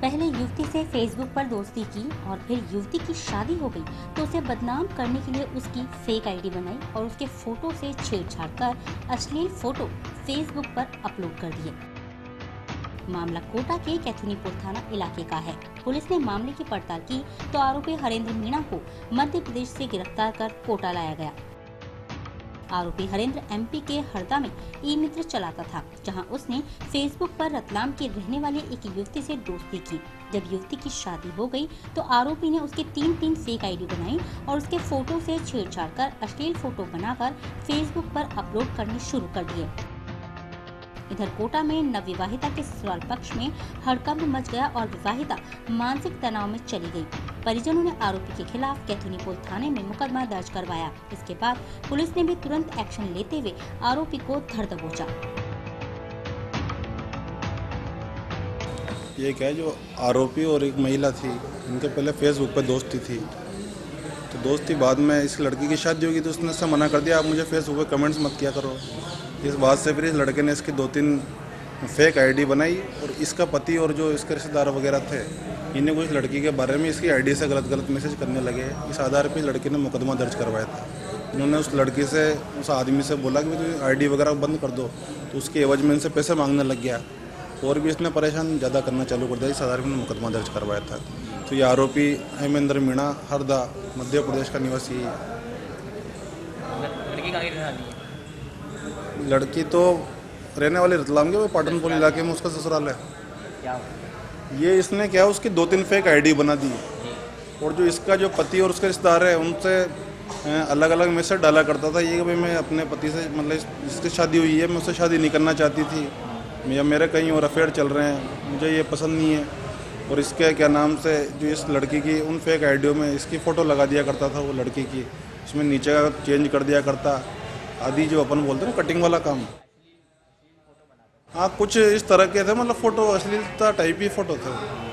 पहले युवती से फेसबुक पर दोस्ती की और फिर युवती की शादी हो गई तो उसे बदनाम करने के लिए उसकी फेक आईडी बनाई और उसके फोटो से छेड़छाड़ कर अश्लील फोटो फेसबुक पर अपलोड कर दिए। मामला कोटा के कैथुनीपुर थाना इलाके का है। पुलिस ने मामले की पड़ताल की तो आरोपी हरेंद्र मीणा को मध्य प्रदेश से गिरफ्तार कर कोटा लाया गया। आरोपी हरेंद्र एमपी के हरदा में ई मित्र चलाता था, जहां उसने फेसबुक पर रतलाम की रहने वाली एक युवती से दोस्ती की। जब युवती की शादी हो गई तो आरोपी ने उसके तीन फेक आईडी बनाई और उसके फोटो से छेड़छाड़ कर अश्लील फोटो बनाकर फेसबुक पर अपलोड करने शुरू कर दिए। इधर कोटा में नवविवाहिता के ससुराल पक्ष में हड़कंप मच गया और विवाहिता मानसिक तनाव में चली गई। परिजनों ने आरोपी के खिलाफ कैथुनीपुर थाने में मुकदमा दर्ज करवाया। इसके बाद पुलिस ने भी तुरंत एक्शन लेते हुए आरोपी को धर दबोचा। ये क्या है, जो आरोपी और एक महिला थी, इनके पहले फेसबुक पर दोस्ती थी। तो दोस्ती बाद में इस लड़की की शादी होगी तो उसने उससे मना कर दिया, आप मुझे फेसबुक पे कमेंट्स मत किया करो। इस बात से फिर इस लड़के ने इसकी 2-3 फेक आईडी बनाई और इसका पति और जो इसके रिश्तेदार वगैरह थे, इन्हें कुछ लड़की के बारे में इसकी आईडी से गलत मैसेज करने लगे। इस आधार पर लड़की ने मुकदमा दर्ज करवाया था। इन्होंने उस लड़की से, उस आदमी से बोला कि तुम आईडी वगैरह बंद कर दो, तो उसके एवज में इनसे पैसे मांगने लग गया और भी इसने परेशान ज़्यादा करना चालू कर दिया। इस आधार पर मुकदमा दर्ज करवाया था। तो ये आरोपी हेमेंद्र मीणा हरदा मध्य प्रदेश का निवासी है। लड़की कहाँ की रहने वाली है? लड़की तो रहने वाली रतलाम के, वो पाटनपुर इलाके में उसका ससुराल है। क्या ये इसने क्या, उसकी 2-3 फेक आईडी बना दी और जो इसका जो पति और उसके रिश्तेदार है उनसे अलग अलग मैसेज डाला करता था। ये कि भाई मैं अपने पति से, मतलब जिसकी शादी हुई है, मैं उससे शादी नहीं करना चाहती थी, या मेरे कहीं और अफेयर चल रहे हैं, मुझे ये पसंद नहीं है। और इसके क्या नाम से जो इस लड़की की उन फेक आईडियो में इसकी फ़ोटो लगा दिया करता था वो लड़की की, उसमें नीचे का चेंज कर दिया करता आदि, जो अपन बोलते हैं ना कटिंग वाला काम। हाँ, कुछ इस तरह के थे, मतलब फ़ोटो अश्लीलता टाइप ही फ़ोटो थे।